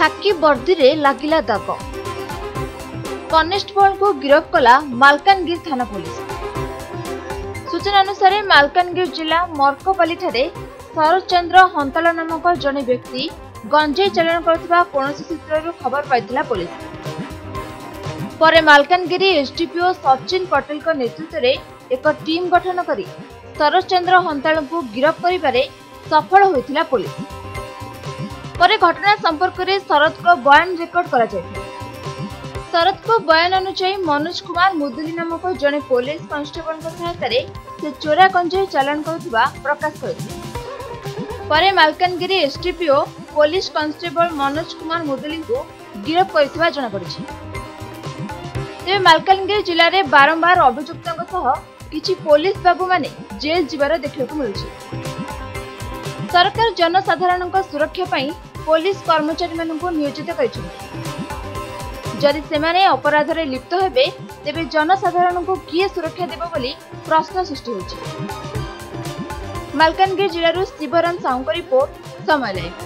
खाकी वर्दी रे लागिला दाग। कनेस्टेबल को गिरफ्त कला मालकानगिरी थाना पुलिस। सूचना अनुसार मालकानगिरी जिला मर्कपाली ठारे शरद चंद्र हंताल नामक जने व्यक्ति गंजेई चालाण करथिबा कोनोसी सूत्ररु खबर पाइथिला पुलिस। परे मालकानगिरी एसडीपीओ सचिन पटेल को नेतृत्व रे एक टीम गठन करी शरद चंद्र हंताल को गिरफ्त करिबारे सफल होइथिला पुलिस। परे घटना संपर्क में शरद को बयान रेकर्ड करा जायछि। शरद को बयान अनुसार मनोज कुमार मुदुली नामक जने पुलिस कांस्टेबल सहायता से चोरा गंजेई चालाण करुवा प्रकाश करथिले। परे Malkangiri SDPO police constable Manoj Kumar Muduli को गिरफ्त करथिबा जଣା पड़िछि। तेबे मालकानगिरी जिले में बारंबार अभियुक्तों सह किछि पुलिस बाबू माने जेल जीवार देखिବାକୁ मिलुछि। सरकार जनसाधारण सुरक्षा पई पुलिस कर्मचारी मानक नियोजित करिछन्ति। जदि सेमाने अपराध रे लिप्त हेबे तेबे जनसाधारण को किए सुरक्षा देबो बोली प्रश्न सृष्टि होछि। मालकानगिरी जिल्लारु शिवराम साउंको रिपोर्ट समय लाइव।